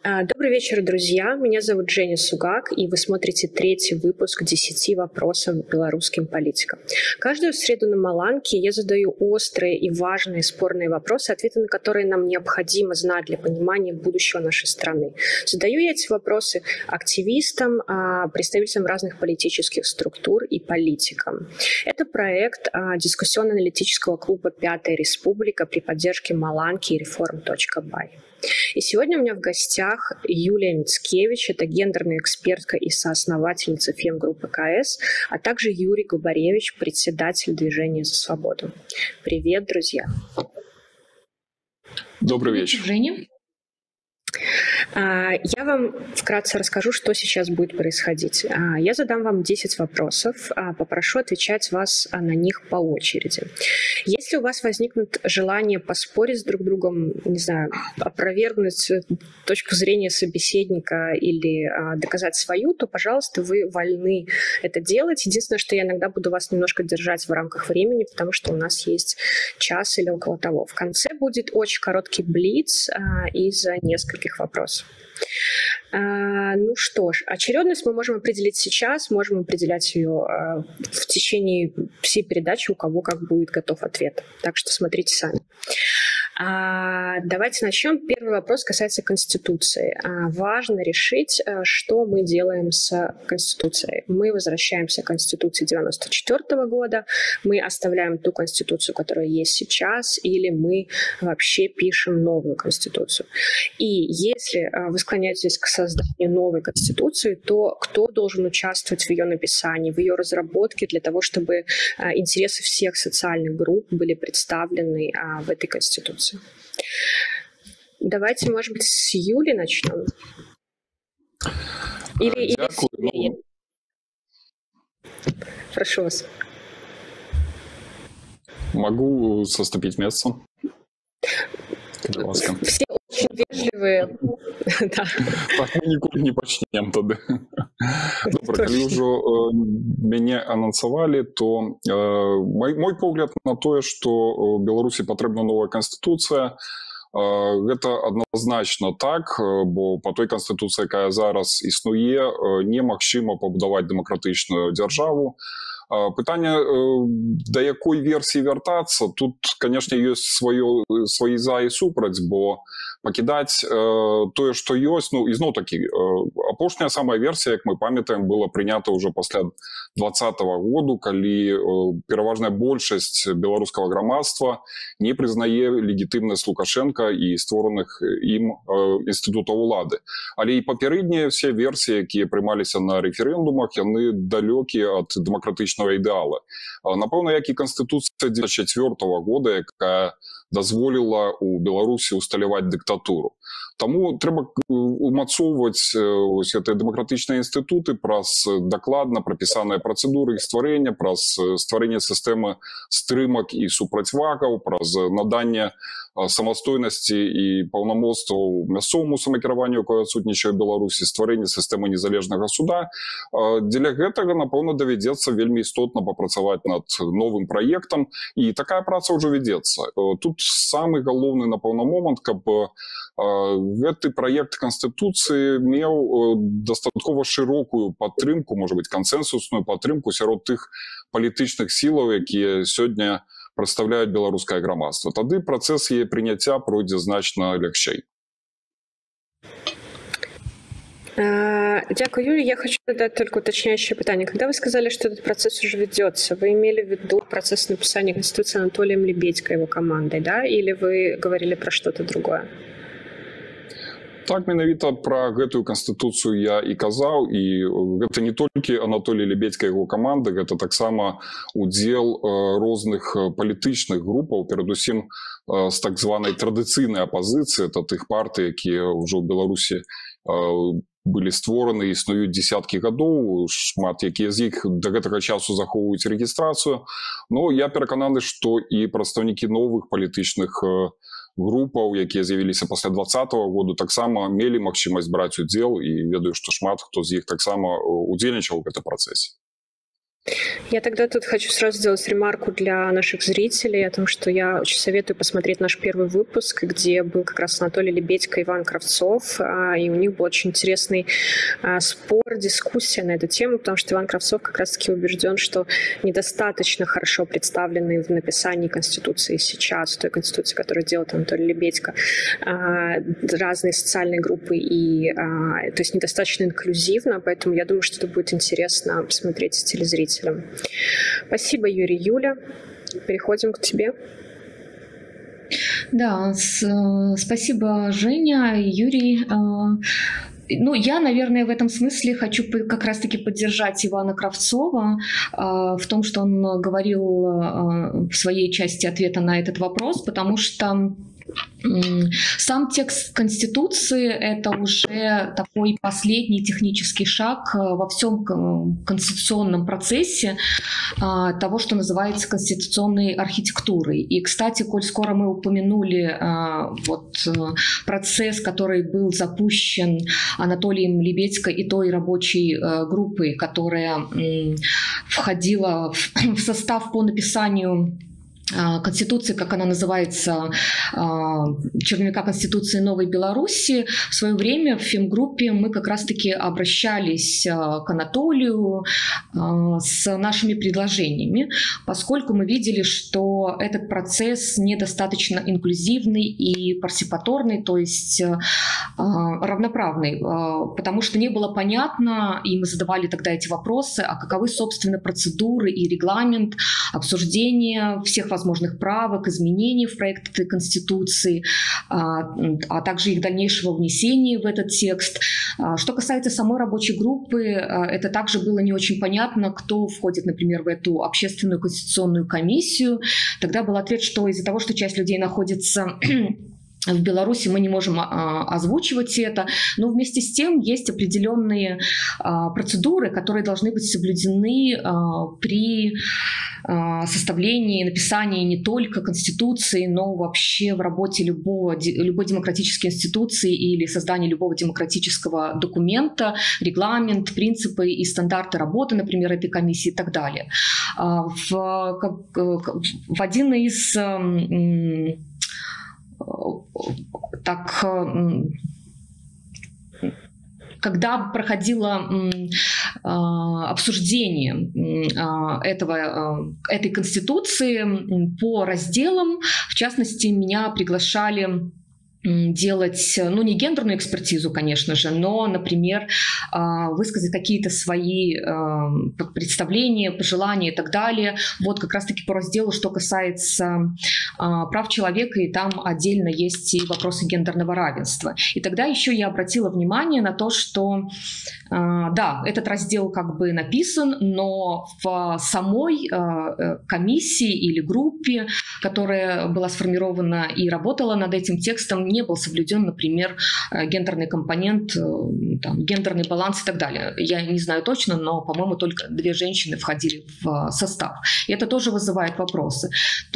Добрый вечер, друзья. Меня зовут Женя Сугак, и вы смотрите третий выпуск 10 вопросов белорусским политикам. Каждую среду на Маланке я задаю острые и важные спорные вопросы, ответы на которые нам необходимо знать для понимания будущего нашей страны. Задаю я эти вопросы активистам, представителям разных политических структур и политикам. Это проект дискуссионно-аналитического клуба «Пятая республика» при поддержке Маланки и reform.by. И сегодня у меня в гостях Юлия Мицкевич, это гендерная экспертка и соосновательница фем-группы КС, а также Юрий Губаревич, председатель Движения за свободу. Привет, друзья. Добрый вечер. Женя. Я вам вкратце расскажу, что сейчас будет происходить. Я задам вам 10 вопросов, попрошу отвечать вас на них по очереди. Если у вас возникнет желание поспорить с друг другом, не знаю, опровергнуть точку зрения собеседника или доказать свою, то, пожалуйста, вы вольны это делать. Единственное, что я иногда буду вас немножко держать в рамках времени, потому что у нас есть час или около того. В конце будет очень короткий блиц из нескольких вопросов. Ну что ж, очередность мы можем определить сейчас, можем определять ее в течение всей передачи, у кого как будет готов ответ. Так что смотрите сами. Давайте начнем. Первый вопрос касается Конституции. Важно решить, что мы делаем с Конституцией. Мы возвращаемся к Конституции 1994 года, мы оставляем ту Конституцию, которая есть сейчас, или мы вообще пишем новую Конституцию. И если вы склоняетесь к созданию новой Конституции, то кто должен участвовать в ее написании, в ее разработке для того, чтобы интересы всех социальных групп были представлены в этой Конституции? Давайте, может быть, с Юли начнем. Или прошу вас. Могу соступить место? Все очень вежливые. Так мы ніколи не пачнем тады. Добра, калі ўжо мяне анансавалі, то мой погляд на тое, што Беларусі патрэбна новая канстытуцыя, гэта адназначна так, бо па той канстытуцыі, якая зараз існуе, немагчыма пабудаваць дэмакратычную дзяржаву. Пытанне, да якой версіі вяртацца, тут, канешне, ёсць свае за і супраць, бо пакідаць тое, што ёсць, ну, ізноў-такі, апошняя самая версія, як мы памятаем, была прынята ўжо пасля 2020 году, калі пераважная большасць беларускага грамадства не прызнае легітымнасць Лукашенка і створаных ім інстытутаў улады. Але і папярэднія все версіі, якія прымаліся на рэферэндумах, яны далёкія ад дэмакратычнага ідэала. Напэўна, як і Канстытуцыя 2004 года, якая дазволіла ў Беларусі усталяваць дыктатуру. Таму трэба умацоўваць гэтыя дэмакратычныя інстытуты праз дакладна прапісаныя працэдуры іх стварэння, праз стварэнне сістэмы стрымак і супрацьвагаў, праз наданне самастойнасці і паўнамоцтваў мясцоваму самакіраванню, якое адсутнічае ў Беларусі, стварэнне сістэмы незалежнага суда. Дзеля гэтага, напэўна, давядзецца вельмі істотна папрацаваць над новым праектам, і такая праца ўжо вядзецца. Тут самы галоўны, напэўна, момант, каб гэты праект Канстытуцыі меў дастаткова шырокую падтрымку, можа быць, кансэнсусную падтрымку сярод тых палітычных сілаў, якія сёння прадстаўляюць беларускае грамадства. Тады працэс яе прыняцця пройдзе значна лягчэй. Дякую, Юрий. Я хочу задать только уточняющее питание. Когда вы сказали, что этот процесс уже ведется, вы имели в виду процесс написания Конституции Анатолием Лебедько и его командой, да? Или вы говорили про что-то другое? Так, менавіта пра гэтую канстытуцыю я і казаў, і гэта не толькі Анатолій Лебедька і яго каманда, гэта таксама удзел розных палітычных групаў, перадусім з так званай традыцыйнай апазіцыі, это тых партый, якія ўжо ў Беларусі былі створаны, існуюць дзесяткі гадоў, шмат якія з іх да гэтага часу захоўваюць рэгістрацыю. Но я перакананы, што і прадстаўнікі новых палітычных групаў, якія з'явіліся пасля 2020 году, таксама мелі магчымасць браць удзел, і ведаю, што шмат хто з іх таксама удзельнічаў у гэтым працэсе. Я тогда тут хочу сразу сделать ремарку для наших зрителей о том, что я очень советую посмотреть наш первый выпуск, где был как раз Анатолий Лебедько и Иван Кравцов, и у них был очень интересный спор, дискуссия на эту тему, потому что Иван Кравцов как раз-таки убежден, что недостаточно хорошо представлены в написании Конституции сейчас, той Конституции, которую делает Анатолий Лебедько, разные социальные группы, то есть недостаточно инклюзивно, поэтому я думаю, что это будет интересно посмотреть с телезрителями. Спасибо, Юрий. Юля, переходим к тебе. Да, спасибо, Женя, Юрий. Я, наверное, в этом смысле хочу как раз-таки поддержать Ивана Кравцова в том, что он говорил в своей части ответа на этот вопрос, потому что сам текст Конституции – это уже такой последний технический шаг во всем конституционном процессе того, что называется конституционной архитектурой. И, кстати, коль скоро мы упомянули процесс, который был запущен Анатолием Лебедько и той рабочей группой, которая входила в состав по написанию Конституции, как она называется, черновика Конституции Новой Беларуси. В свое время в фемгруппе мы как раз-таки обращались к Анатолию с нашими предложениями, поскольку мы видели, что этот процесс недостаточно инклюзивный и парсипаторный, то есть равноправный, потому что не было понятно, и мы задавали тогда эти вопросы, а каковы, собственно, процедуры и регламент обсуждения всех возможных правок, изменений в проект этой Конституции, а также их дальнейшего внесения в этот текст. Что касается самой рабочей группы, это также было не очень понятно, кто входит, например, в эту общественную конституционную комиссию. Тогда был ответ, что из-за того, что часть людей находится в Беларуси, мы не можем озвучивать это, но вместе с тем есть определенные процедуры, которые должны быть соблюдены при составлении, написании не только Конституции, но вообще в работе любой демократической институции или создании любого демократического документа, регламент, принципы и стандарты работы, например, этой комиссии и так далее. В один из когда проходило обсуждение этой Конституции по разделам, в частности, меня приглашали делать, не гендерную экспертизу, конечно же, но, например, высказать какие-то свои представления, пожелания и так далее. Вот как раз-таки по разделу, что касается прав человека, и там отдельно есть и вопросы гендерного равенства. И тогда еще я обратила внимание на то, что, да, этот раздел как бы написан, но в самой комиссии или группе, которая была сформирована и работала над этим текстом, не был соблюден, например, гендерный компонент, гендерный баланс и так далее. Я не знаю точно, но, по-моему, только 2 женщины входили в состав. И это тоже вызывает вопросы.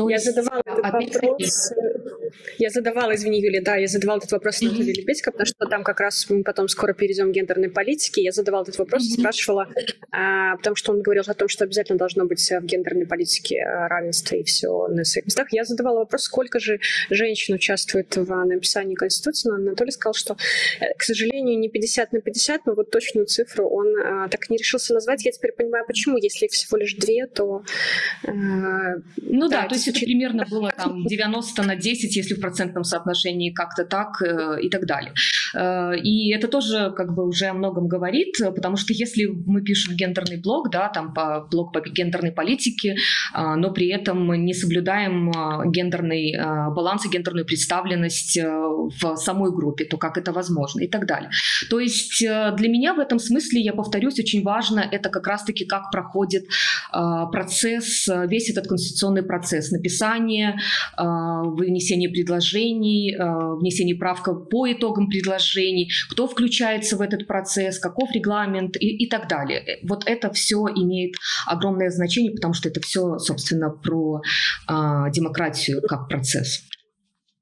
Я задавала, извини, Юля, я задавала этот вопрос Анатолию Лебедько, потому что там как раз мы потом скоро перейдем к гендерной политике. Я задавала этот вопрос и спрашивала, потому что он говорил о том, что обязательно должно быть в гендерной политике равенство и все на своих местах. Я задавала вопрос, сколько же женщин участвует в написании Конституции, но Анатолий сказал, что, к сожалению, не 50 на 50, но вот точную цифру он так не решился назвать. Я теперь понимаю, почему. Если их всего лишь 2, то... то есть это примерно было 90 на 10, если в процентном соотношении как-то так и так далее. И это тоже как бы уже о многом говорит, потому что если мы пишем гендерный блог, блог по гендерной политике, но при этом не соблюдаем гендерный баланс и гендерную представленность в самой группе, то как это возможно и так далее. То есть для меня в этом смысле, я повторюсь, очень важно это как раз-таки как проходит процесс, весь этот конституционный процесс написания, вынесения предложений, внесения правок по итогам предложений, кто включается в этот процесс, каков регламент и так далее. Вот это все имеет огромное значение, потому что это все, собственно, про демократию как процесс.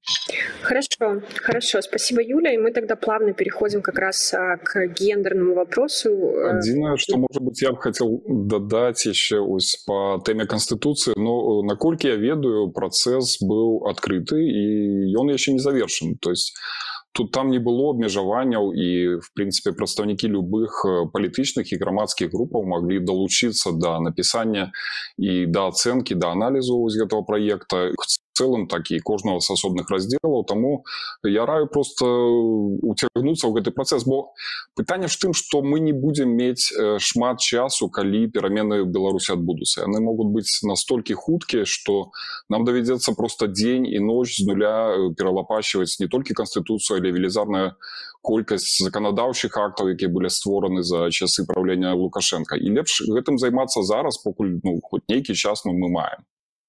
Хорошо, хорошо. Спасибо, Юля. И мы тогда плавно переходим как раз к гендерному вопросу. Адзінае, што, можа быць, я б хацеў дадаць яшчэ ось па тэме Канстытуцыі, но наколькі я ведаю, працэс быў адкрыты і ён яшчэ не завершаны. То есть тут там не было абмежаванняў і, в прынцыпе, прадстаўнікі любых палітычных і грамадскіх групаў маглі далучыцца да напісання і да ацэнкі, да аналізу гэтага праекта цэлым, так і кожнага з асобных раздзелаў. Таму я раю проста уцягнуцца ў гэты працэс, бо пытанне ж тым, што мы не будзем мець шмат часу, калі перамены ў Беларусі адбудуцца. Яны могуць быць настолькі хуткія, што нам давядзецца проста дзень і ноч з нуля пералапачваць не толькі Канстытуцыю, але велізарная колькасць заканадаўчых актаў, якія былі створаны за часы правлення Лукашенка. І лепш гэтым займацца зараз, пакуль хоць нейкі час мы маем.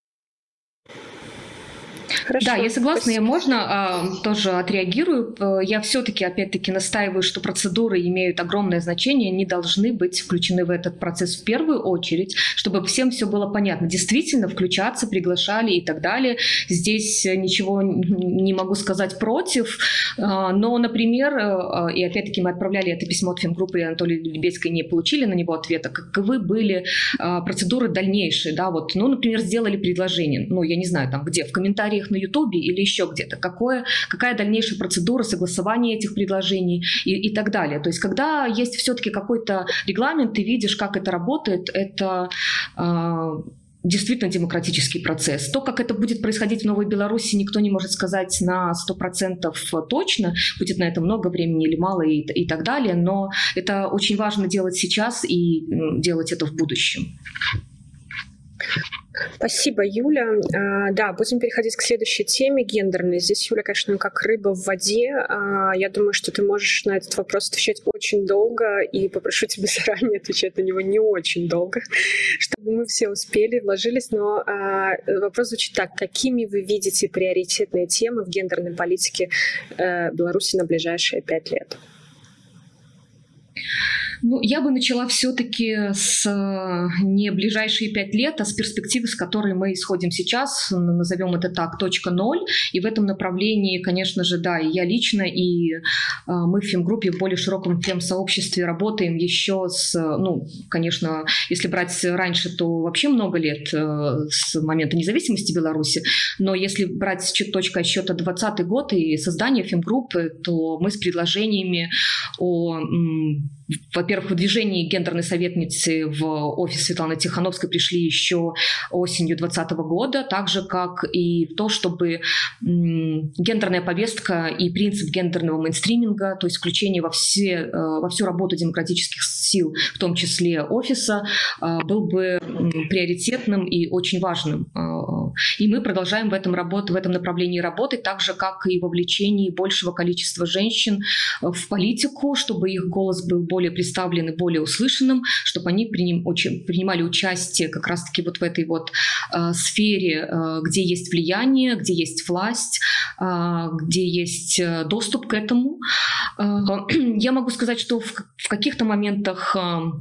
Хорошо. Да, я согласна, я можно тоже отреагирую. Я все-таки, опять-таки, настаиваю, что процедуры имеют огромное значение, они должны быть включены в этот процесс в первую очередь, чтобы всем все было понятно. Действительно, включаться, приглашали и так далее. Здесь ничего не могу сказать против, но, например, и опять-таки мы отправляли это письмо от фемгруппы, и Анатолия Лебедской не получили на него ответа, каковы были процедуры дальнейшие, да, вот, ну, например, сделали предложение, ну, я не знаю, там, где, в комментариях на Ютубе или еще где-то, какая дальнейшая процедура согласования этих предложений и так далее. То есть когда есть все-таки какой-то регламент, ты видишь, как это работает, это действительно демократический процесс. То, как это будет происходить в Новой Беларуси, никто не может сказать на 100% точно, будет на это много времени или мало и так далее, но это очень важно делать сейчас и делать это в будущем. Спасибо, Юля. Да, будем переходить к следующей теме, гендерной. Здесь, Юля, конечно, как рыба в воде. Я думаю, что ты можешь на этот вопрос отвечать очень долго, и попрошу тебя заранее отвечать на него не очень долго, чтобы мы все успели, вложились. Но вопрос звучит так. Какими вы видите приоритетные темы в гендерной политике Беларуси на ближайшие 5 лет? Ну, я бы начала все-таки с не ближайшие 5 лет, а с перспективы, с которой мы исходим сейчас, назовем это так, точка 0. И в этом направлении, конечно же, да, и я лично, и мы в фемгруппе, в более широком фем-сообществе работаем еще с, ну, конечно, если брать раньше, то вообще много лет с момента независимости Беларуси, но если брать точкой отсчета 2020 год и создание фемгруппы, то мы с предложениями о, во-первых, выдвижении гендерной советницы в офис Светланы Тихановской пришли еще осенью 2020 года, так же, как и то, чтобы гендерная повестка и принцип гендерного мейнстриминга, то есть включение во всю работу демократических сил, в том числе офиса, был бы приоритетным и очень важным. И мы продолжаем в этом направлении работать, так же, как и вовлечение большего количества женщин в политику, чтобы их голос был более представлен и более услышанным, чтобы они принимали участие как раз-таки вот в этой вот сфере, где есть влияние, где есть власть, где есть доступ к этому. Я могу сказать, что в каких-то моментах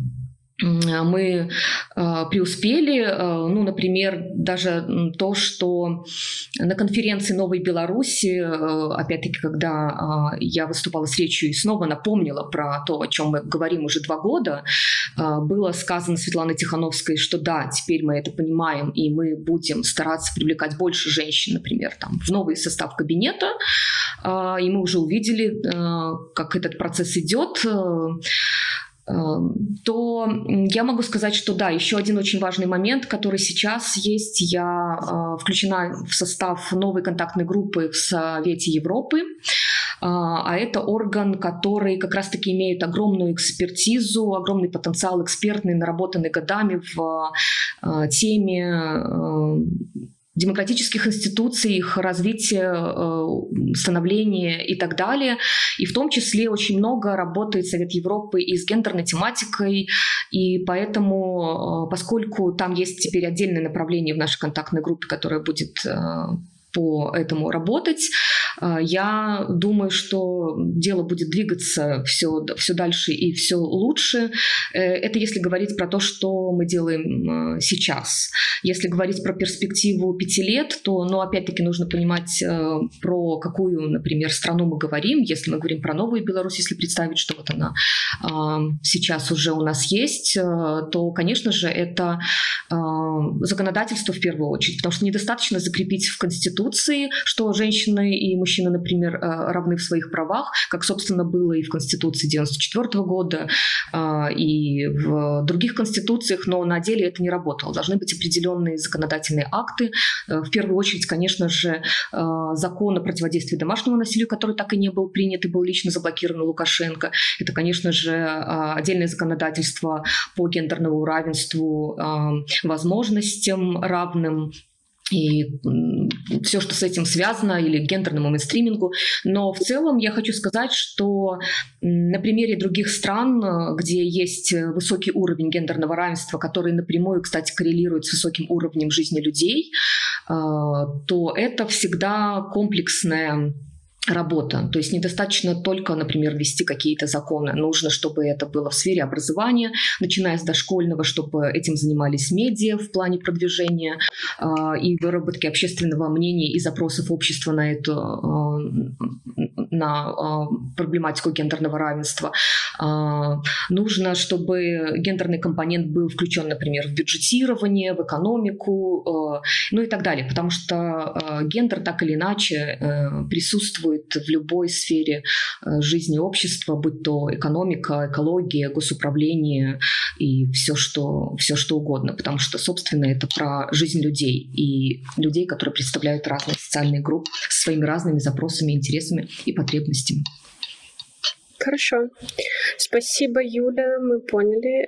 мы преуспели, ну, например, даже то, что на конференции Новой Беларуси, опять-таки, когда я выступала с речью и снова напомнила про то, о чем мы говорим уже 2 года, было сказано Светланой Тихановской, что да, теперь мы это понимаем, и мы будем стараться привлекать больше женщин, например, там, в новый состав кабинета, и мы уже увидели, как этот процесс идет, то я могу сказать, что да, еще один очень важный момент, который сейчас есть. Я включена в состав новой контактной группы в Совете Европы. А это орган, который как раз-таки имеет огромную экспертизу, огромный потенциал экспертный, наработанный годами в теме демократических институций, их развития, становления и так далее. И в том числе очень много работает Совет Европы и с гендерной тематикой. И поэтому, поскольку там есть теперь отдельное направление в нашей контактной группе, которое будет по этому работать, Я думаю, что дело будет двигаться все дальше и все лучше. Это если говорить про то, что мы делаем сейчас. Если говорить про перспективу 5 лет, то, опять-таки, нужно понимать, про какую, например, страну мы говорим. Если мы говорим про новую Беларусь, если представить, что вот она сейчас уже у нас есть, то, конечно же, это законодательство в первую очередь, потому что недостаточно закрепить в Конституции, что женщины и мужчины, например, равны в своих правах, как, собственно, было и в Конституции 1994 года, и в других конституциях, но на деле это не работало. Должны быть определенные законодательные акты. В первую очередь, конечно же, закон о противодействии домашнему насилию, который так и не был принят и был лично заблокирован Лукашенко. Это, конечно же, отдельное законодательство по гендерному равенству, возможностям равным и все, что с этим связано, или гендерному мейнстримингу. Но в целом я хочу сказать, что на примере других стран, где есть высокий уровень гендерного равенства, который напрямую, кстати, коррелирует с высоким уровнем жизни людей, то это всегда комплексная работа. То есть недостаточно только, например, ввести какие-то законы. Нужно, чтобы это было в сфере образования, начиная с дошкольного, чтобы этим занимались медиа в плане продвижения и выработки общественного мнения и запросов общества на проблематику гендерного равенства. Нужно, чтобы гендерный компонент был включен, например, в бюджетирование, в экономику, и так далее. Потому что гендер так или иначе присутствует в любой сфере жизни общества, будь то экономика, экология, госуправление и все что угодно, потому что, собственно, это про жизнь людей и людей, которые представляют разные социальные группы с своими разными запросами, интересами и потребностями. Хорошо. Спасибо, Юля. Мы поняли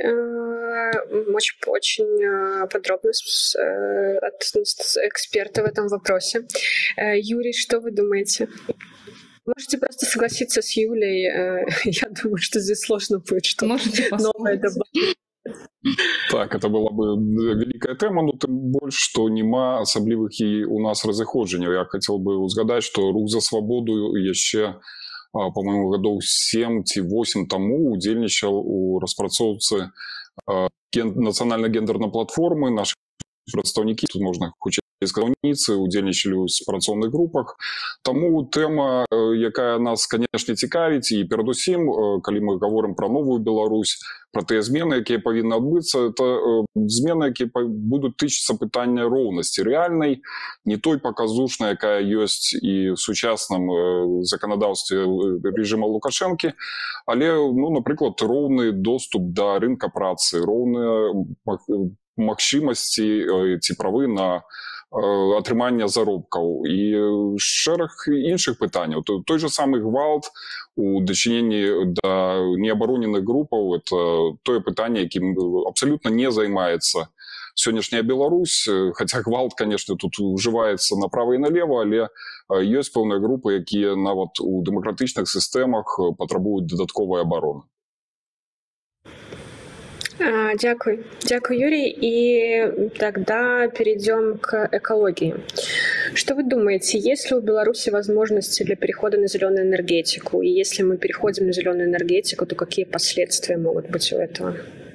очень подробно от эксперта в этом вопросе. Юрий, что вы думаете? Можете просто согласиться с Юлей. Я думаю, что здесь сложно будет что-то новое добавить. Так, это была бы великая тема, но тим больше, что нема особливих і у нас розіходжень. Я хотів би узгадати, що Рух за свободу ще, по-моему, годов 7 ці 8 тому удзельнічав у распрацоўцы нацыянальна-гендернай платформы. Наши прадстаўнікі, тут можна хутчэй сказаўніцы, удзельнічалі ў працоўных групах. Таму тэма, якая нас, канешне, цікавіць, і перадусім, калі мы гаворым пра новую Беларусь, пра тыя змены, якія павінны адбыцца, это змены, якія будуць тычыцца пытання роўнасці рэальнай, не той паказушнай, якая ёсць і в сучасным заканадаўстве рэжыма Лукашэнкі, але, напрыклад, роўны доступ да рынка працы, роўныя магчымасці ці правы на атрымання заробкаў і шэраг іншых пытанняў. Той же самы гвалт у дачыненні да неабароненых групаў — это тое пытанне, якім абсалютна не займаецца сённяшняя Беларусь, хаця гвалт, конечно, тут ужываецца направа і налева, але ёсць пэўныя групы, якія нават у дэмакратычных сістэмах патрабуюць дадатковай абароны. Дякую, Юрий. И тогда перейдем к экологии. Что вы думаете, есть ли у Беларуси возможности для перехода на зеленую энергетику? И если мы переходим на зеленую энергетику, то какие последствия могут быть у этого?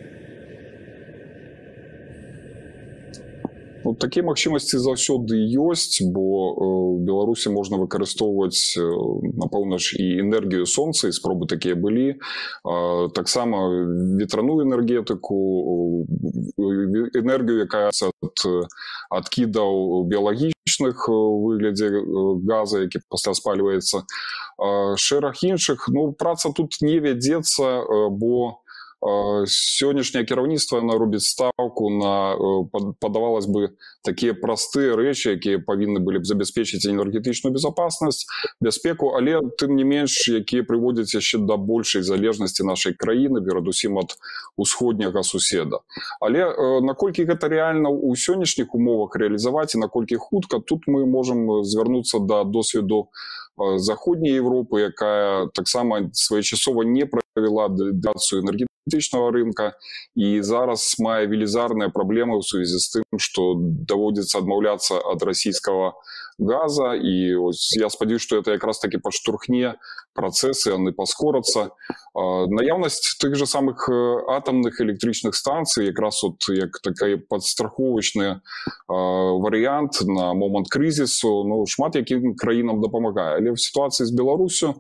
Такія магчымасці заўсёды ёсць, бо ў Беларусі можна выкарыстоўваць, напэўна ж, і энергію сонца, і спробы такія былі. Таксама ветраную энергетыку, энергію, якая ад адкідаў біялагічных у выглядзе газа, які пасля спальваецца. Шэраг іншых. Праца тут не вядзецца, бо сённяшняе кіраўніцтва робіць стаўку на, падавалось бы, такія простыя рэчы, якія павінны былі б забяспечыць энергетычную безопасность, бяспеку, але тым не менш, якія прыводзяць яшчэ да большай залежнасці нашай краіны, перадусім ад усходняга суседа. Але наколькі гэта рэальна ў сённяшніх умовах рэалізаваць і наколькі хутка, тут мы можам звярнуцца да досведу заходняй Европы, якая таксама своечасова не правяла дэградацыю энергетычнай энергетичного рынка, и зараз мае велізарныя праблемы ў сувязі з тым, што даводзіцца адмаўляцца ад расійскага газа, і я спадзяюсь, што это якраз таки падштурхне працэсы, яны паскорацца. Наяўнасць тых же самых атамных электрычных станцый якраз як такой падстраховачны варыянт на момант крызісу, шмат якім краінам дапамагае. Але в ситуации с Беларусью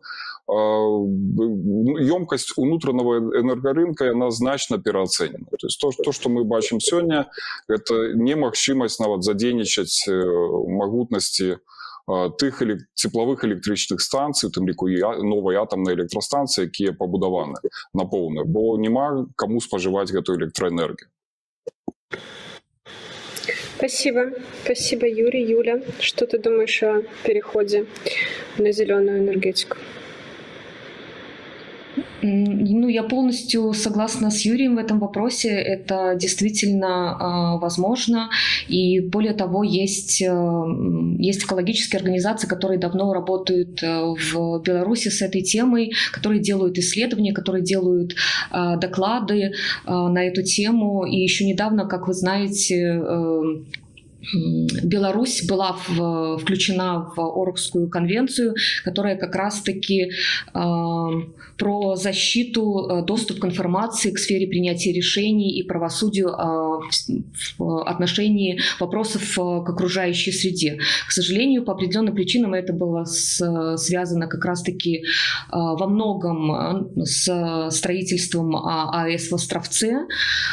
емкость унутранного энергорынка она значно переоценена. То есть то, что мы бачим сегодня, это немагчымасць нават задзейнічаць магутнасці тых тепловых электрычных станцый, у тым ліку і новай атамнай электрастанцыі, якія пабудаваны на поўную, бо няма каму спажываць гэтую электраэнергію. Спасибо. Спасибо, Юрий. Юля, что ты думаешь о переходе на зеленую энергетику? Я полностью согласна с Юрием в этом вопросе. Это действительно возможно. И более того, есть экологические организации, которые давно работают в Беларуси с этой темой, которые делают исследования, которые делают доклады на эту тему. И еще недавно, как вы знаете, Беларусь была включена в Оргскую конвенцию, которая как раз-таки про защиту, доступ к информации, к сфере принятия решений и правосудию в отношении вопросов к окружающей среде. К сожалению, по определенным причинам это было связано как раз-таки во многом с строительством АЭС в Островце.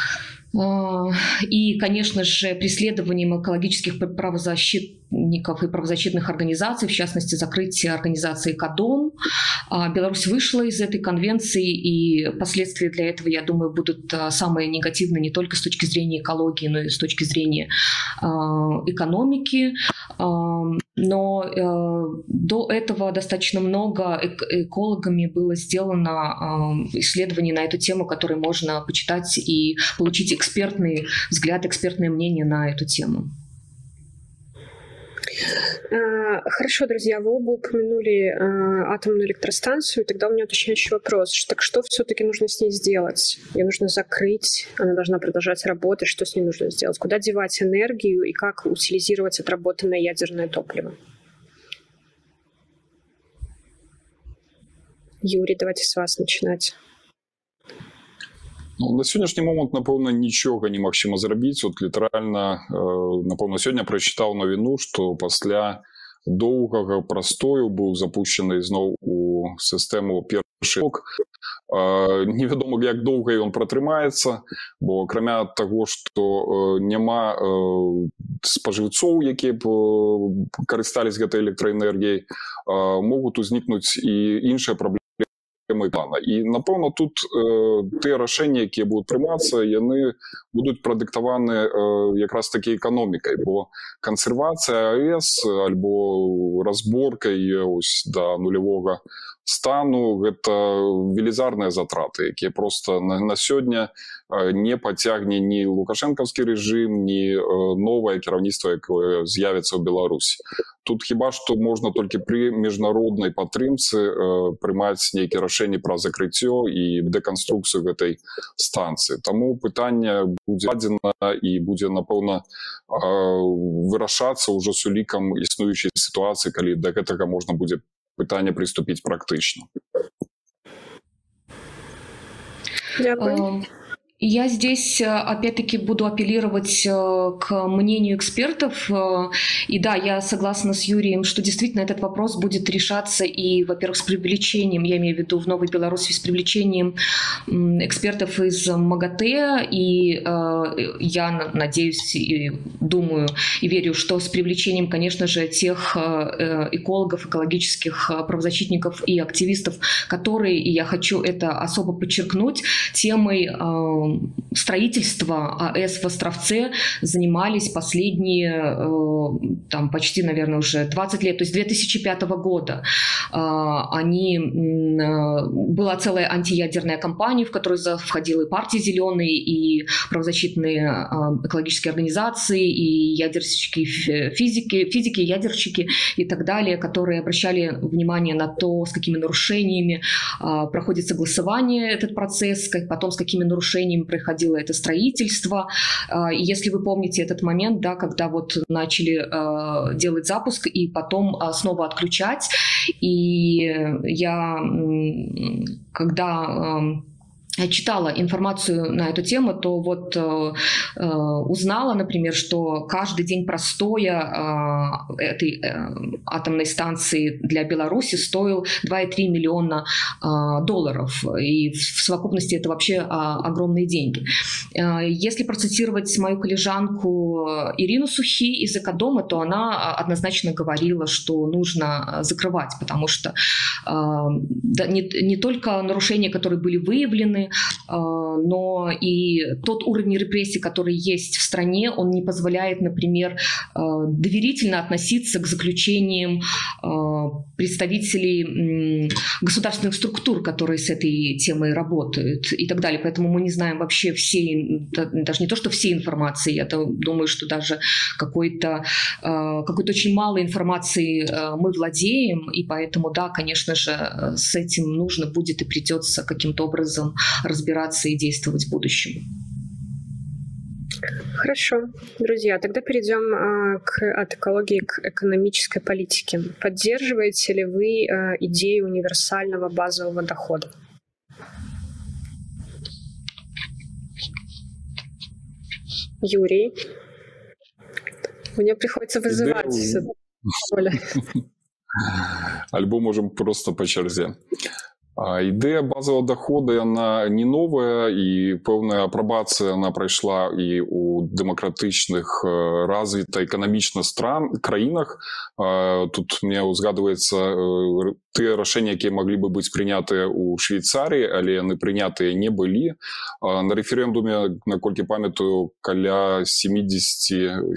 И, конечно же, преследованием экологических правозащитников и правозащитных организаций, в частности, закрытие организации «Кадом». Беларусь вышла из этой конвенции, и последствия для этого, я думаю, будут самые негативные не только с точки зрения экологии, но и с точки зрения экономики. Но до этого достаточно много экологами было сделано исследований на эту тему, которые можно почитать и получить экспертный взгляд, экспертное мнение на эту тему. Хорошо, друзья, вы оба упомянули атомную электростанцию, тогда у меня уточняющий вопрос. Так что все-таки нужно с ней сделать? Ее нужно закрыть, она должна продолжать работать, что с ней нужно сделать? Куда девать энергию и как утилизировать отработанное ядерное топливо? Юрий, давайте с вас начинать. На сённяшні момант, напэўна, нічога немагчыма зрабіць. Літаральна, напэўна, сёння прачытаў навіну, што пасля доўгага прастою быў запущены зноў у сістэму першы блок. Невядома, як доўга ён пратрымаецца, бо акрамя таго, што няма спажыўцоў, якія б карыстались гэтай электраэнергіяй, могуць узнікнуць і іншыя праблемы. І, напэўна, тут тыя рашэнні, якія будуць прымацца, яны будуць прадыктаваны якраз такі эканомікай, бо кансервацыя АЭС альбо разборка да нулявога стану – гэта велізарныя затраты, якія проста на сёння не пацягне ні лукашэнкаўскі рэжым, ні новае кіраўніцтва, якое з'явіцца ў Беларусі. Тут хіба што можна толькі пры міжнароднай падтрымцы прымаць нейкія рашэнні пра закрыццё і дэканструкцыю гэтай станцыі. Таму пытанне будзе дадзена і будзе, напэўна, вырашацца ўжо з улікам існуючай сітуацыі, калі да гэтага можна будзе пытанне приступить практично. Дякую. Я здесь, опять-таки, буду апеллировать к мнению экспертов. И да, я согласна с Юрием, что действительно этот вопрос будет решаться и, во-первых, с привлечением, я имею в виду в Новой Беларуси, с привлечением экспертов из МАГАТЭ. И я надеюсь, и думаю, и верю, что с привлечением, конечно же, тех экологов, экологических правозащитников и активистов, которые, и я хочу это особо подчеркнуть, темой строительства АЭС в Островце занимались последние почти, наверное, уже 20 лет, то есть 2005 года. Была целая антиядерная кампания, в которую входила и партия «Зеленые», и правозащитные экологические организации, и ядерщики, физики, ядерщики и так далее, которые обращали внимание на то, с какими нарушениями проходит согласование этот процесс, потом с какими нарушениями проходило это строительство. И если вы помните этот момент, да, когда вот начали делать запуск и потом снова отключать, и я, когда читала информацию на эту тему, то вот узнала, например, что каждый день простоя этой атомной станции для Беларуси стоил 2,3 миллиона долларов. И в совокупности это вообще огромные деньги. Если процитировать мою коллежанку Ирину Сухи из Экодома, то она однозначно говорила, что нужно закрывать, потому что не только нарушения, которые были выявлены, но и тот уровень репрессий, который есть в стране, он не позволяет, например, доверительно относиться к заключениям представителей государственных структур, которые с этой темой работают и так далее. Поэтому мы не знаем вообще всей, даже не то, что всей информации, я думаю, что даже какой-то очень малой информации мы владеем, и поэтому, да, конечно же, с этим нужно будет и придется каким-то образом разбираться и действовать в будущем. Хорошо, друзья, тогда перейдем от экологии к экономической политике. Поддерживаете ли вы идею универсального базового дохода? Юрий? Мне приходится вызывать. Альбо можем просто по черзе. Ідэя базового доходу, яна не новая, і пэўная апрабацыя она прайшла і ў дэмакратычных, развіта эканамічна краінах. Тут мне узгадваецца тыя рашэнні, якія маглі бы быць прынятыя ў Швейцарыі, але яны прынятыя не былі. На рэферэндуме, наколькі памятаю, каля 77%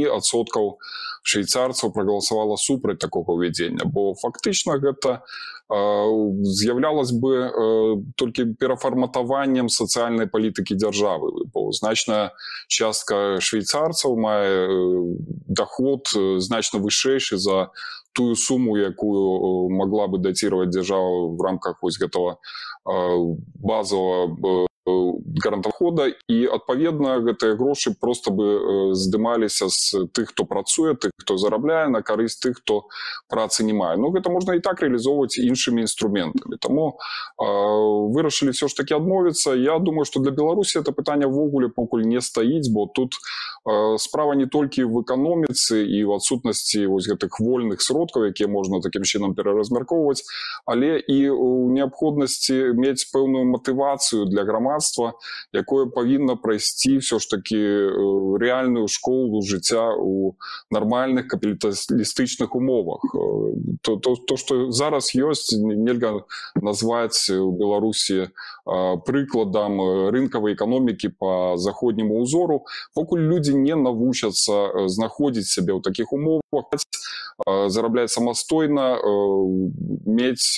швейцарцаў прагаласавала супраць такога ўвядзення, бо фактычна гэта з'яўлялось бы толькі перафарматаваннем сацыяльнай палітыкі дзяржавы, бо значная частка швейцарцаў мае доход значна вышэйшы за тую суму, якую могла бы датировать дзяржава в рамках вось гэтага базового гарантаванага дохода, і адпаведна гэтыя грошы просто бы здымаліся з тых, хто працуе, тых, хто зарабляе, на карысць тых, хто працы не мае. Ну, гэта можна і так реалізоўваць іншымі інструментамі. Таму вырашылі все ж таки адмовіцца. Я думаю, што для Беларусі это пытанне ввогуле пакуль не стаіць, бо тут справа не толькі в эканоміцы і в адсутнасці вось гэтых вольных сродкаў, якія можна такім чынам пераразмяркоўваць, але і ў неабходнасці мець пэўную матывацыю для грамадства, якое павінна прайсці все ж таки рэальную школу жыцця ў нармальных капіталістычных умовах. То, што зараз ёсць, нельга назваць у Беларусі прыкладам рынкавай эканомікі по заходняму ўзору, покуль людзі не навучацца знаходзіць сябе ў такіх умовах, зарабляць самастойна, мець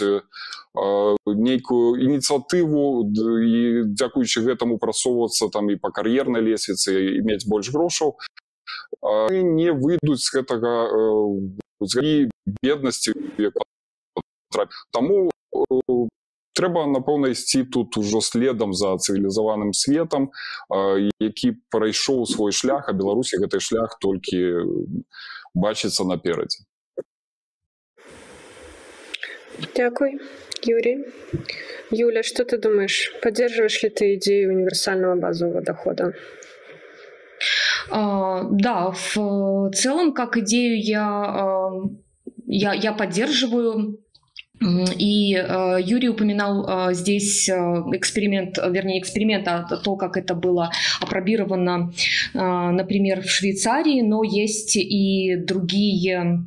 нейкую ініцыятыву і дзякуючы гэтаму прасоўвацца там і па кар'ернай лесвіцы, і мець больш грошаў, не выйдуць з гэтага беднасці. Таму трэба, напэўна, ісці тут ужо следам за цывілізаваным светам, які прайшоў свой шлях, а Беларусі гэты шлях толькі бачыцца наперадзе. Дякую, Юрий. Юля, что ты думаешь? Поддерживаешь ли ты идею универсального базового дохода? Да, в целом, как идею я поддерживаю. И Юрий упоминал здесь эксперимент, а то, как это было апробировано, например, в Швейцарии, но есть и другие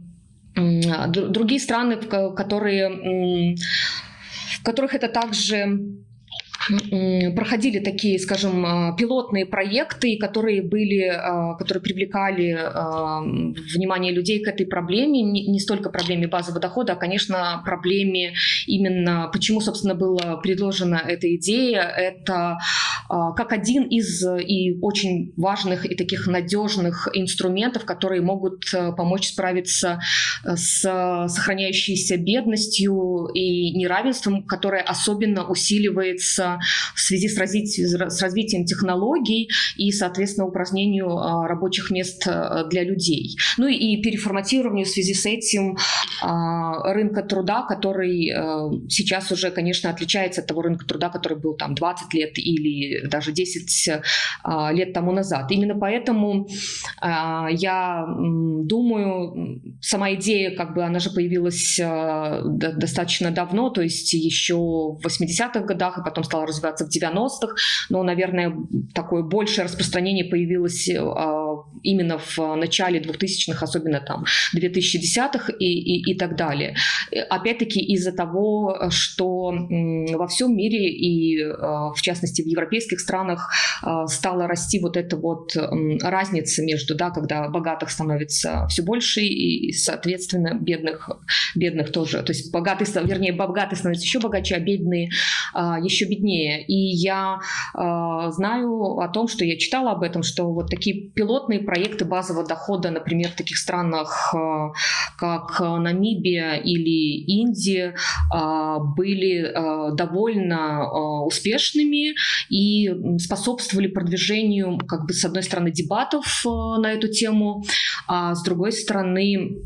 страны, в которых это также проходили такие, скажем, пилотные проекты, которые привлекали внимание людей к этой проблеме, не столько проблеме базового дохода, а, конечно, проблеме именно, почему, собственно, была предложена эта идея. Это как один из и очень важных и таких надежных инструментов, которые могут помочь справиться с сохраняющейся бедностью и неравенством, которое особенно усиливается в связи с развитием технологий и, соответственно, упразднению рабочих мест для людей. Ну и переформатированию в связи с этим рынка труда, который сейчас уже, конечно, отличается от того рынка труда, который был там 20 лет или даже 10 лет тому назад. Именно поэтому я думаю, сама идея, она же появилась достаточно давно, то есть еще в 80-х годах, и потом стала развиваться в 90-х, но, наверное, такое большее распространение появилось именно в начале 2000-х, особенно там 2010-х и так далее. Опять-таки из-за того, что во всем мире и, в частности, в европейских странах стала расти вот эта вот разница между, когда богатых становится все больше и, соответственно, бедных тоже. То есть богатые становятся еще богаче, а бедные еще беднее. И я знаю о том, что я читала об этом, что вот такие пилотные проекты базового дохода, например, в таких странах, как Намибия или Индия, были довольно успешными и способствовали продвижению, с одной стороны, дебатов на эту тему, а с другой стороны,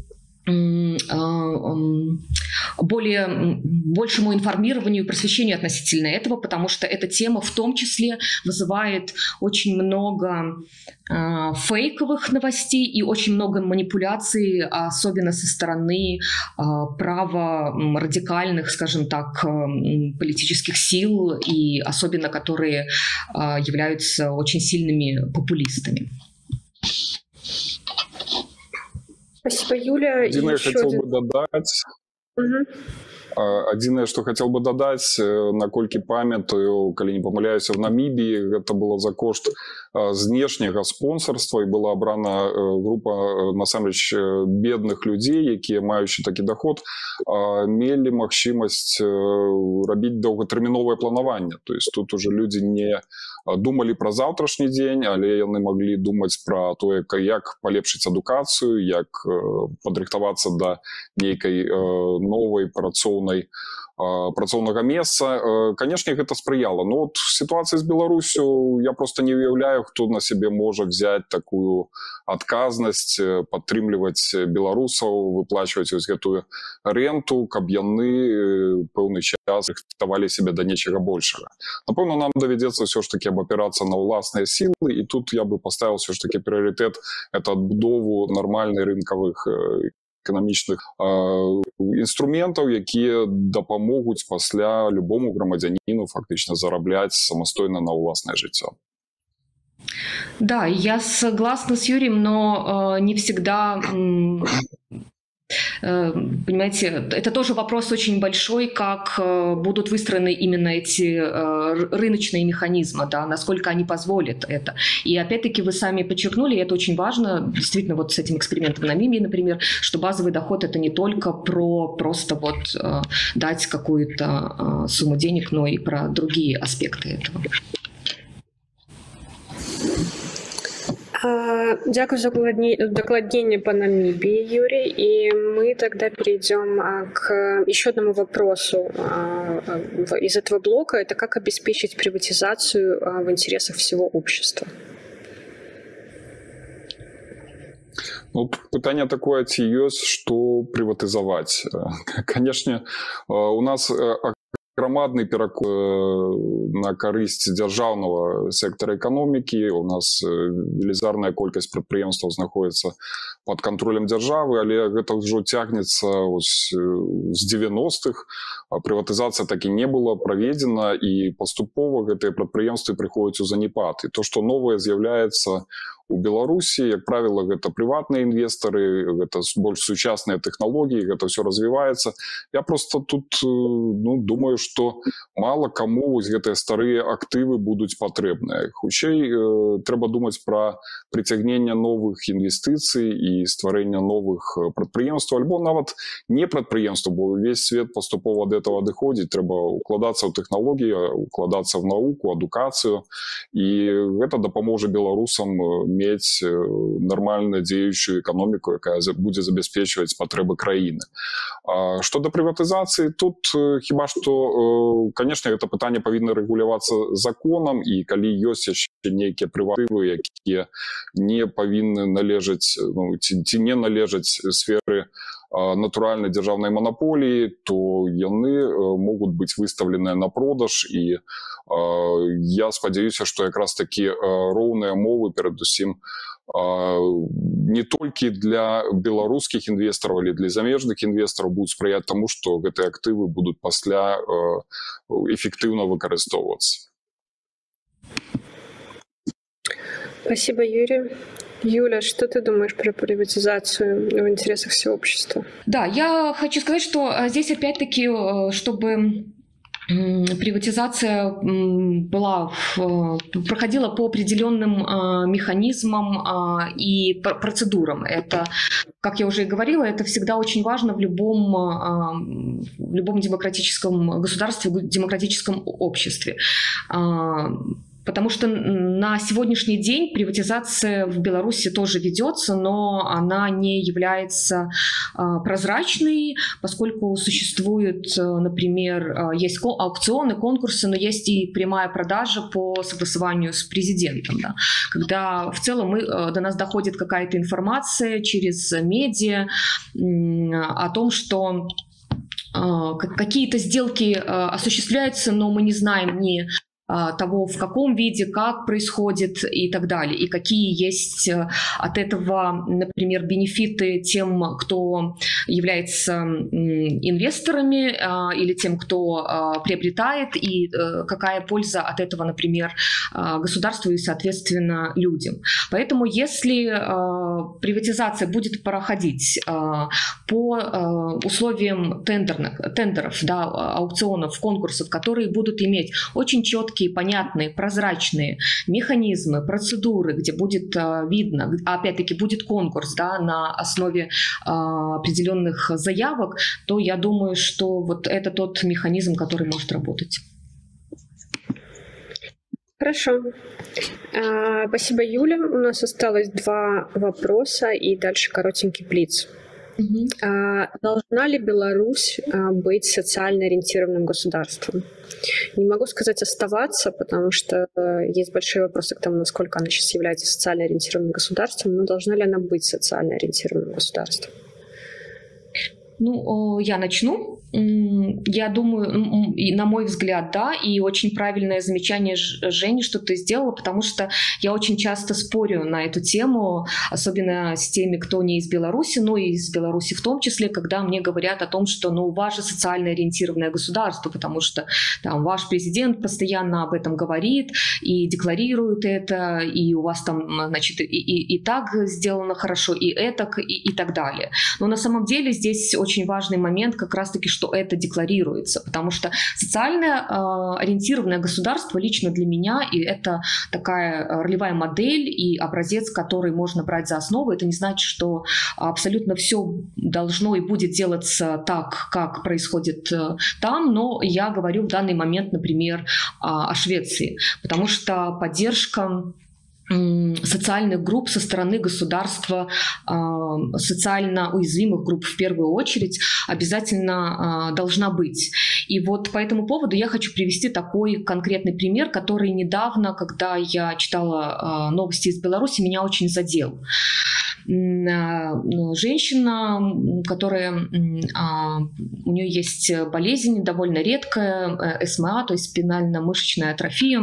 большему информированию и просвещению относительно этого, потому что эта тема в том числе вызывает очень много фейковых новостей и очень много манипуляций, особенно со стороны праворадикальных, скажем так, политических сил, и особенно которые являются очень сильными популистами. Спасибо, Юля. Единое, хотел бы додать. Адзінае, што хацеў бы дадаць, наколькі памятаю, калі не памыляюся, в Намібіі гэта было за кошт знешняга спонсарства, і была абрана група насамрэч бедных людзей, якія, маючы такі доход, мелі магчымасць рабіць доўгатэрміновае планаванне. То есть тут уже людзі не думалі пра заўтрашні дзень, але яны маглі думаць пра тое, як палепшыць адукацыю, як падрыхтавацца да нейкай новай працоўнага месца. Канешне, гэта спрыяла. Но вот в ситуации с Беларусью я просто не уяўляю, хто на себе можа взять такую адказнасць, падтрымліваць беларусаў, выплачваць вось гэтую ренту, каб яны пэўны час рыхтавалі себе да нечага большага. Напэўна, нам давядзецца ўсё ж таки абапірацца на ўласныя сілы, і тут я бы поставил все ж таки прыярытэт — это адбудову нармальных рынкавых эканамічных інструментаў, якія дапамогуць пасля любому грамадзяніну фактычна зарабляць самастойна на ўласнае жыццё. Да, я согласна с Юрием, но не всегда... Понимаете, это тоже вопрос очень большой, как будут выстроены именно эти рыночные механизмы, да, насколько они позволят это. И опять-таки вы сами подчеркнули, и это очень важно, действительно, вот с этим экспериментом в Намибии, например, что базовый доход — это не только про просто вот дать какую-то сумму денег, но и про другие аспекты этого. Дякую за докладнение по Намибии, Юрий. И мы тогда перейдем к еще одному вопросу из этого блока. Это как обеспечить приватизацию в интересах всего общества. Ну, пытанне такое, ці ёсць, што прыватызаваць. Канешне, у нас громадный перакос на карысць дзяржаўнага сектора эканомікі. У нас велізарная колькасць прадпрыемстваў знаходіцца под контролем дзяржавы, але гэта ўжо цягнецца з 90-х. Прыватызацыя так і не была праведзена, і паступова гэтыя прадпрыемствы прыходзяць у заняпад. І то, што новае з'яўляецца у Беларусі. Як правіла, гэта прыватныя інвестары, гэта больш сучасныя тэхналогіі, гэта все развіваецца. Я просто тут думаю, што мала каму вось гэтыя старыя актывы будуць патрэбныя. Хутчэй трэба думаць пра прыцягненне новых інвестыцый і стварэння новых прадпрыемстваў, альбо нават не прадпрыемстваў, бо ўвесь свет паступова ад этого адыходзіць. Трэба укладацца ў тэхналогіі, укладацца в науку, адукацыю, і гэта дапаможа беларусам мець нармальна дзеючую эканоміку, якая будзе забяспечваць патрэбы краіны. Што да прыватызацыі, тут хіба што, канешне, гэта пытанне павінна рэгулявацца законам, і калі ёсць яшчэ нейкія прыватывы, якія не павінны належаць, ці не належаць сферы натуральнай дзяржаўнай манаполіі, то яны могуць быць выстаўленыя на продаж, і я спадзяюся, што якраз такі роўныя мовы перадусім не толькі для беларускіх інвестараў, але для замежных інвестараў будуць спрыяць таму, што гэтыя актывы будуць пасля эфектыўна выкарыстоўвацца. Спасибо, Юрий. Юля, что ты думаешь про приватизацию в интересах всего общества? Да, я хочу сказать, что здесь опять-таки, чтобы приватизация проходила по определенным механизмам и процедурам. Это, как я уже и говорила, это всегда очень важно в любом демократическом государстве, демократическом обществе. Потому что на сегодняшний день приватизация в Беларуси тоже ведется, но она не является прозрачной, поскольку существует, например, есть аукционы, конкурсы, но есть и прямая продажа по согласованию с президентом. Да, когда в целом до нас доходит какая-то информация через медиа о том, что какие-то сделки осуществляются, но мы не знаем ни того, в каком виде, как происходит и так далее, и какие есть от этого, например, бенефиты тем, кто является инвесторами или тем, кто приобретает, и какая польза от этого, например, государству и, соответственно, людям. Поэтому если приватизация будет проходить по условиям тендеров, да, аукционов, конкурсов, которые будут иметь очень четкие, понятные, прозрачные механизмы, процедуры, где будет видно, опять-таки будет конкурс, да, на основе определенных заявок, то я думаю, что вот это тот механизм, который может работать. Хорошо. Спасибо, Юля. У нас осталось 2 вопроса и дальше коротенький блиц. Должна ли Беларусь быть социально ориентированным государством? Не могу сказать оставаться, потому что есть большие вопросы к тому, насколько она сейчас является социально ориентированным государством, но должна ли она быть социально ориентированным государством? Ну, я начну. Я думаю, на мой взгляд, да, и очень правильное замечание Жени, что ты сделала, потому что я очень часто спорю на эту тему, особенно с теми, кто не из Беларуси, но и из Беларуси в том числе, когда мне говорят о том, что, ну, у вас же социально ориентированное государство, потому что там ваш президент постоянно об этом говорит и декларирует это, и у вас там, значит, и так сделано хорошо, и этак, и так далее. Но на самом деле здесь очень важный момент как раз-таки, что это декларируется, потому что социально ориентированное государство лично для меня, и это такая ролевая модель и образец, который можно брать за основу. Это не значит, что абсолютно все должно и будет делаться так, как происходит там, но я говорю в данный момент, например, о Швеции, потому что поддержка социальных групп со стороны государства, социально уязвимых групп в первую очередь, обязательно должна быть. И вот по этому поводу я хочу привести такой конкретный пример, который недавно, когда я читала новости из Беларуси, меня очень задел. Женщина, которая, у нее есть болезнь довольно редкая, СМА, то есть спинально-мышечная атрофия.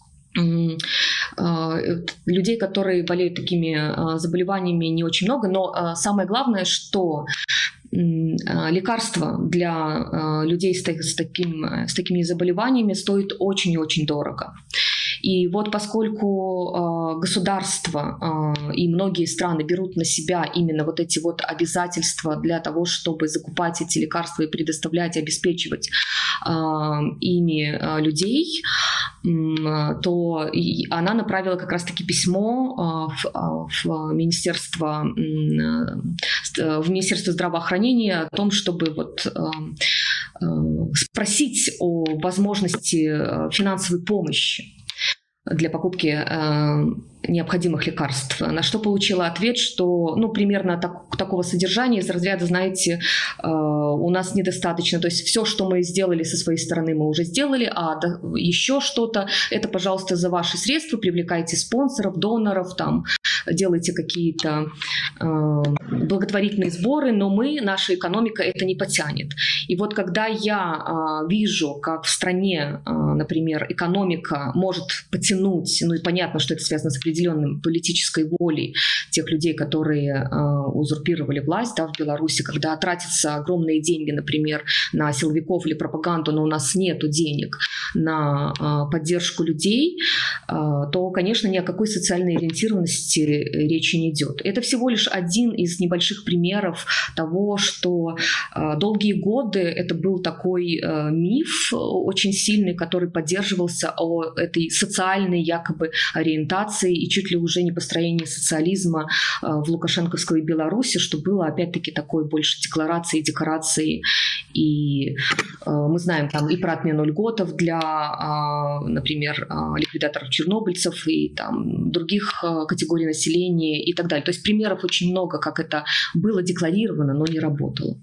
Людей, которые болеют такими заболеваниями, не очень много, но самое главное, что лекарства для людей с такими заболеваниями стоят очень-очень дорого. И вот поскольку государство и многие страны берут на себя именно вот эти вот обязательства для того, чтобы закупать эти лекарства и предоставлять, обеспечивать ими людей, то она направила как раз-таки письмо в Министерство здравоохранения о том, чтобы вот спросить о возможности финансовой помощи для покупки необходимых лекарств. На что получила ответ, что примерно такого содержания из разряда, знаете, у нас недостаточно. То есть все, что мы сделали со своей стороны, мы уже сделали, а еще что-то, это, пожалуйста, за ваши средства, привлекайте спонсоров, доноров, там, делайте какие-то благотворительные сборы, но наша экономика это не потянет. И вот когда я вижу, как в стране, например, экономика может потянуть, и понятно, что это связано с определенной политической волей тех людей, которые узурпировали власть, в Беларуси, когда тратятся огромные деньги, например, на силовиков или пропаганду, но у нас нет денег на поддержку людей, то, конечно, ни о какой социальной ориентированности речи не идет. Это всего лишь один из небольших примеров того, что долгие годы это был такой миф очень сильный, который поддерживался о этой социальной якобы ориентации и чуть ли уже не построении социализма в лукашенковской Беларуси, что было опять-таки такой больше декларацией, декорацией. И мы знаем там и про отмену льготов для, например, ликвидаторов-чернобыльцев и там других категорий населения и так далее. То есть примеров очень много, как это было декларировано, но не работало.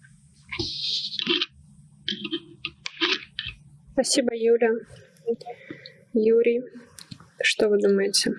Спасибо, Юля. Юрий, что вы думаете?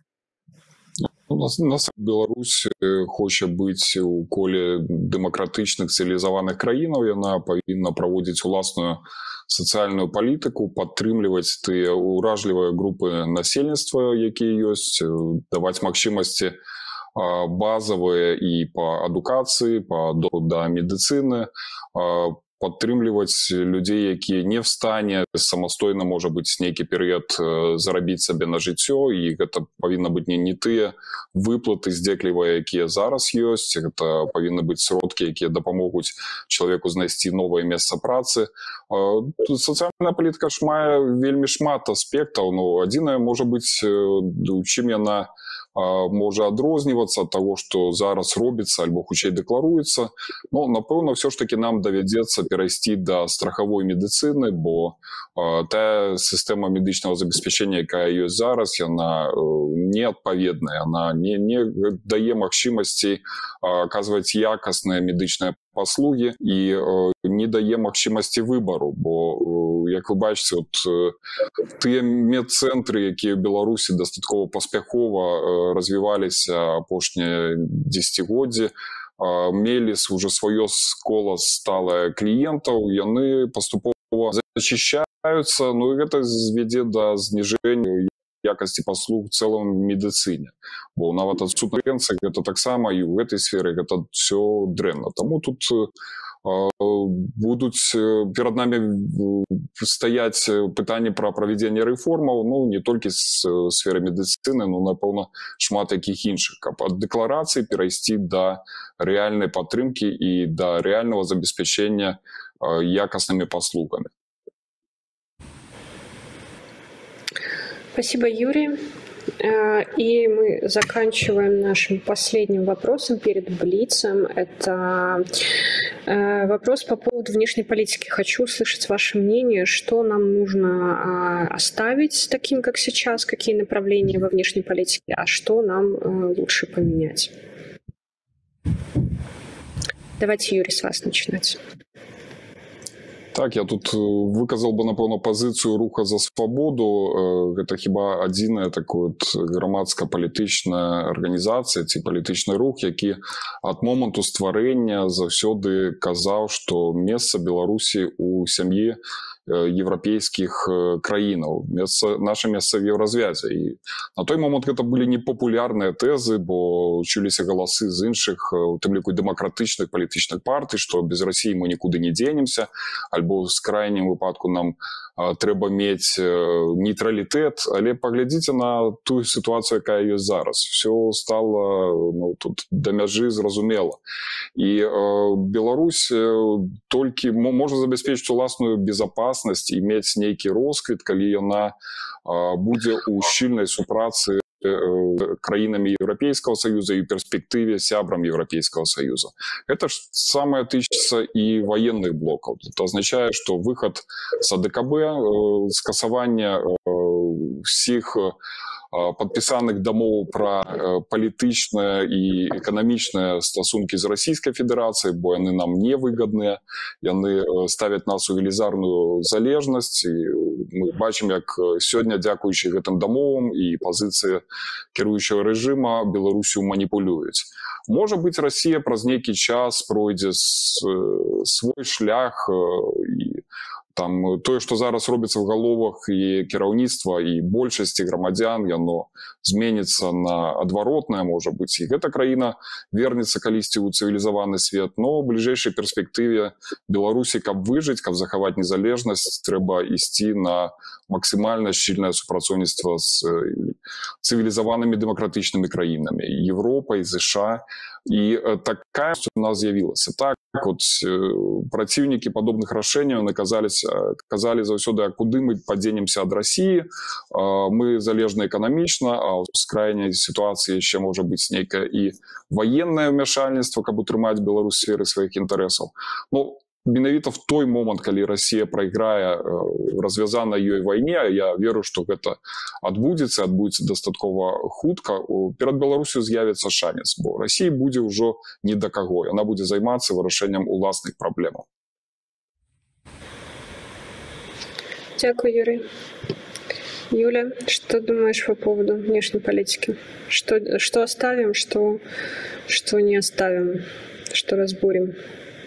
Нас Беларусь хоча быць у коле дэмакратычных цывілізаваных краінаў, яна павінна праводзіць уласную сацыяльную палітыку, падтрымліваць тыя ўражлівыя групы насельніцтва, якія ёсць, даваць магчымасці базавыя і па адукацыі, па доступу да медыцыны, падтрымліваць людзей, якія не ў стане самастойна, можа быць, нейкі перыяд зарабіць сабе на жыццё, і гэта павінна быць не тыя выплаты здзеклівыя, якія зараз ёсць, гэта павінны быць сродкі, якія дапамогуць чалавеку знайсці новае месца працы. Сацыяльная палітыка ж мае вельмі шмат аспектаў, адзінае, можа быць, у чым яна можа адрознівацца ад таго, што зараз робіцца альбо хутчэй дэкларуецца. Напэўна, ўсё ж такі нам давядзецца перайсці да страхавой медыцыны, бо тая сістэма медычнага забеспячэння, якая ёсць зараз, яна неадпаведная, яна не дае магчымасці аказваць якасныя медычныя паслугі і не дае магчымасці выбару, бо, як вы бачыце, тыя медцэнтры, якія ў Беларусі дастаткова паспяхова развіваліся апошнія дзесяцігоддзі, мелі ўжо сваё кола сталае кліентаў, яны паступова зачышчаюцца, і гэта звядзе да зніжэння якасці паслуг в цэлым медыцыне. Бо нават адсутнасць канкурэнцыі гэта таксама і ў гэтай сферы гэта ўсё дрэнна. Таму тут будуць перад намі стаяць пытанні пра правядзенне рэформаў, не толькі з сферы медыцыны, напэўна, шмат якіх іншых, каб ад дэкларацыі перайсці да рэальнай падтрымкі і да рэальнага забеспячэння якаснымі паслугамі. Спасибо, Юрий. И мы заканчиваем нашим последним вопросом перед Блицем. Это вопрос по поводу внешней политики. Хочу услышать ваше мнение, что нам нужно оставить таким, как сейчас, какие направления во внешней политике, а что нам лучше поменять. Давайте, Юрий, с вас начинать. Так, я тут выказал бы, напэўна, пазіцыю руха за свабоду. Гэта хіба адзіная такая грамадска-палітычная арганізацыя ці палітычны рух, які ад моманту стварэння заўсёды казаў, што месца Беларусі ў сям'і еўрапейскіх краінаў, наше месца в еўразвязе. І на той момант гэта былі непапулярныя тэзы, бо чуліся галасы з іншых, у тым ліку дэмакратычных палітычных партый, што без Расіі мы нікуды не дзенемся, альбо в крайнім выпадку нам трэба мець нейтралітэт, але паглядзіце на тую сітуацыю, якая ёсць зараз. Все стало тут да мяжы зразумела. І Беларусь толькі можа забяспечыць уласную безопасность і мець нейкі росквіт, калі яна будзе ў шчыльнай супрацы краінамі Еўрапейскага Саюза і перспектыве сябрам Еўрапейскага Саюза. Это ж самое тычыцца і военных блокаў. Это означае, што выхад з АДКБ, скасаванне всіх падпісаных дамоў пра палітычныя і эканамічныя стасункі з Расійскай Федэрацыяй, бо яны нам невыгадныя, яны ставяць нас у велізарную залежнасць. І мы бачым, як сёння, дзякуючы гэтым дамовам і пазіцыі кіруючага рэжыма, Беларусю маніпулююць. Можа быць, Расія праз нейкі час пройдзе свой шлях, і там тое, што зараз робіцца ў галовах і кіраўніцтва і большасці грамадзян, яно зменіцца на адваротнае, можа быць, і гэта краіна вернецца калісьці ў цывілізаваны свет. Но ў бліжэйшай перспектыве Беларусі, каб выжыць, каб захаваць незалежнасць, трэба ісці на максімальна шчыльнае супрацоўніцтва з цывілізаванымі дэмакратычнымі краінамі, Европай, США. І такая у нас з'явілася. Так, от праціўнікі падобных рашэнняў казалі заўсёды, а куды мы падзенемся ад Расіі, мы залежны эканамічна, а ў крайняй сітуацыі яшчэ можа быць нейкае і ваеннае ўмяшальніцтва, каб утрымаць Беларусь у сферы сваіх інтарэсаў. Менавіта в той момант, калі Расія прайграе развязанай ёй вайне, я веру, што гэта адбудзецца дастаткова хутка, перад Беларусю з'явіцца шанец, бо Расіі будзе ўжо ні да каго, яна будзе займацца вырашэннем уласных праблемаў. Дякую, Юрий. Юля, что думаешь по поводу внешней политики? Что оставим, что не оставим, что разбурим?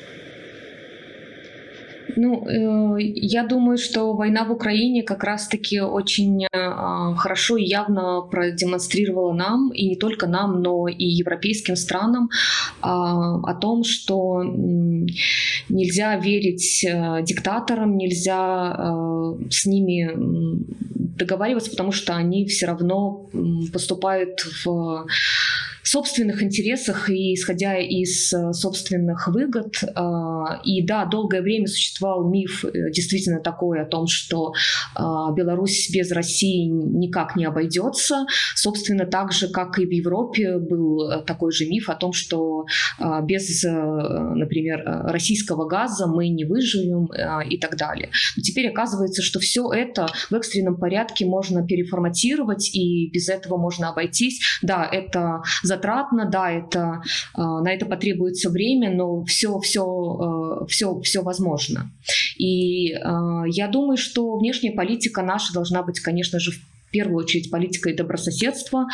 Я думаю, что война в Украине как раз-таки очень хорошо и явно продемонстрировала нам, и не только нам, но и европейским странам, о том, что нельзя верить диктаторам, нельзя с ними договариваться, потому что они все равно поступают в собственных интересах и исходя из собственных выгод. И да, долгое время существовал миф действительно такой о том, что Беларусь без России никак не обойдется. Собственно, так же, как и в Европе был такой же миф о том, что без, например, российского газа мы не выживем и так далее. Но теперь оказывается, что все это в экстренном порядке можно переформатировать, и без этого можно обойтись. Да, это затратно, да, на это потребуется время, но все возможно. И я думаю, что внешняя политика наша должна быть, конечно же, в первую очередь политикой добрососедства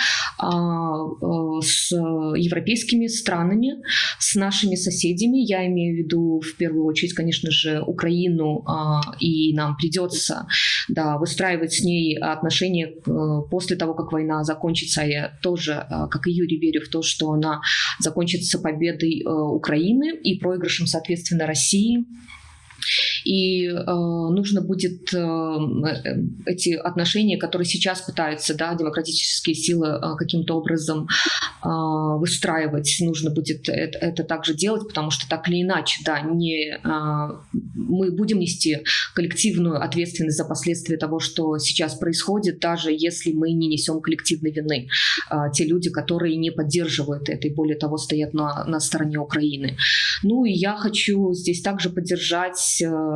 с европейскими странами, с нашими соседями. Я имею в виду в первую очередь, конечно же, Украину, и нам придется выстраивать с ней отношения после того, как война закончится. Я тоже, как и Юрий, верю в то, что она закончится победой Украины и проигрышем, соответственно, России. И нужно будет эти отношения, которые сейчас пытаются демократические силы каким-то образом выстраивать, нужно будет это также делать, потому что так или иначе, мы будем нести коллективную ответственность за последствия того, что сейчас происходит, даже если мы не несем коллективной вины. Те люди, которые не поддерживают это и, более того, стоят на стороне Украины. Ну и я хочу здесь также поддержать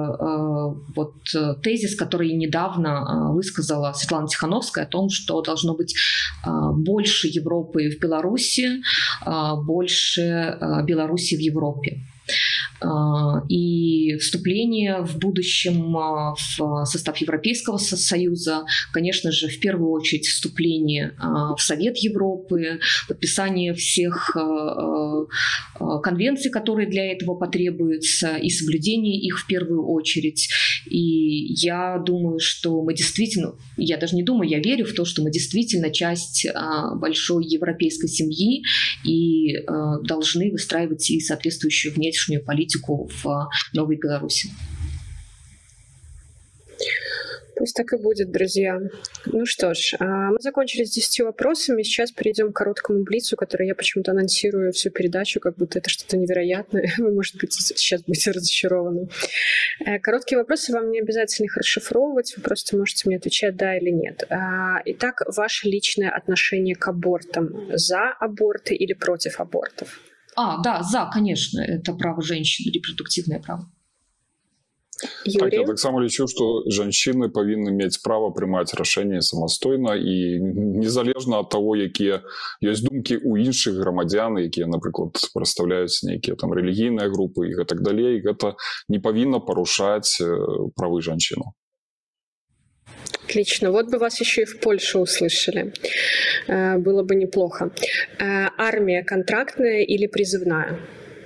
тезис, который недавно высказала Светлана Тихановская о том, что должно быть больше Европы в Беларуси, больше Беларуси в Европе. И вступление в будущем в состав Европейского Союза, конечно же, в первую очередь вступление в Совет Европы, подписание всех конвенций, которые для этого потребуются, и соблюдение их в первую очередь. И я думаю, что мы действительно, я даже не думаю, я верю в то, что мы действительно часть большой европейской семьи и должны выстраивать и соответствующую внешнюю политику в Новой Беларуси. Пусть так и будет, друзья. Ну что ж, мы закончили с 10 вопросами. Сейчас перейдем к короткому блицу, который я почему-то анонсирую всю передачу, как будто это что-то невероятное. Вы, может быть, сейчас будете разочарованы. Короткие вопросы вам не обязательно их расшифровывать, вы просто можете мне отвечать «да» или «нет». Итак, ваше личное отношение к абортам. За аборты или против абортов? Да, за, конечно. Это право женщин, репродуктивное право. Юрий? Так, я таксама лічу, што жанчыны павінны мець права прымаць рашэнні самастойна і незалежна ад таго, якія ёсць думкі ў іншых грамадзян, якія, напрыклад, прадстаўляюць нейкія там рэлігійныя групы і гэтак далей, гэта не павінна парушаць правы жанчын. Отлично. Вот бы вас еще и в Польше услышали. Было бы неплохо. Армия контрактная или призывная?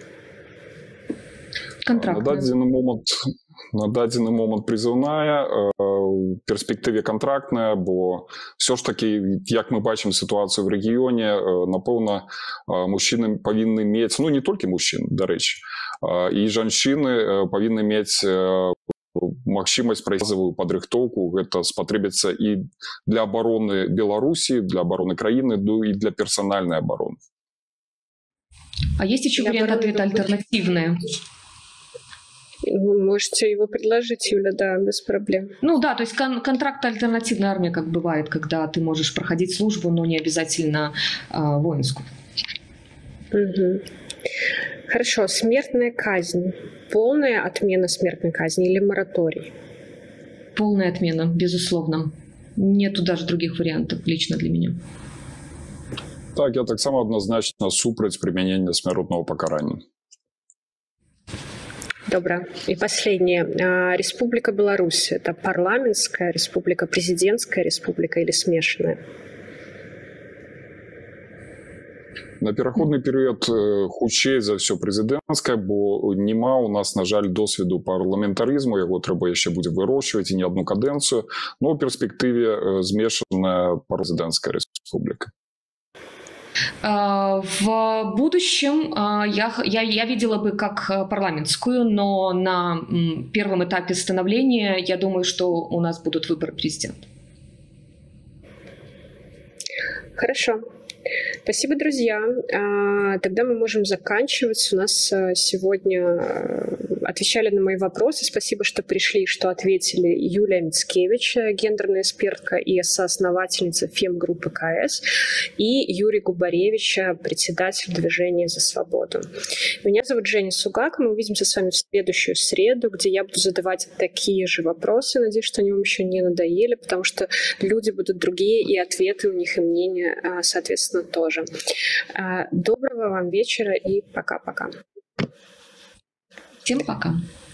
Контрактная. На дадзены момант призыўная, перспектыве контрактная, бо все ж таки, як мы бачым сітуацыю в рэгіёне, напэўна, мужчыны павінны мець, ну не толькі мужчын, дарэчы, і жанчыны павінны мець магчымасць прайсавую падрыхтоўку, гэта спатрэбіцца і для абароны Беларусі, для абароны краіны, і для персанальнай абароны. А есть еще вариант ответа альтернативные? Вы можете его предложить, Юля, да, без проблем. Ну да, то есть контракт альтернативная армия, как бывает, когда ты можешь проходить службу, но не обязательно воинскую. Угу. Хорошо, смертная казнь. Полная отмена смертной казни или мораторий? Полная отмена, безусловно. Нету даже других вариантов лично для меня. Так, я таксама адназначна супраць прымянення смяротнага пакарання. Добро. И последнее. Республика Беларусь – это парламентская республика, президентская республика или смешанная? На пераходны перыяд хутчэй за ўсё прэзідэнцкая, бо няма у нас, на жаль, досведу парламентарызму, яго трэба яшчэ будзе вырошчваць і не адну кадэнцыю, но ў перспектыве змешаная прэзідэнцкая республика. В будущем я видела бы как парламентскую, но на первом этапе становления я думаю, что у нас будут выборы президента. Хорошо. Спасибо, друзья. Тогда мы можем заканчивать. У нас сегодня отвечали на мои вопросы. Спасибо, что пришли, что ответили Юлия Мицкевич, гендерная экспертка и соосновательница фем-группы КС, и Юрий Губаревич, председатель движения «За свободу». Меня зовут Женя Сугак. Мы увидимся с вами в следующую среду, где я буду задавать такие же вопросы. Надеюсь, что они вам еще не надоели, потому что люди будут другие, и ответы у них, и мнения, соответственно, тоже. Доброго вам вечера и пока-пока. Всем пока.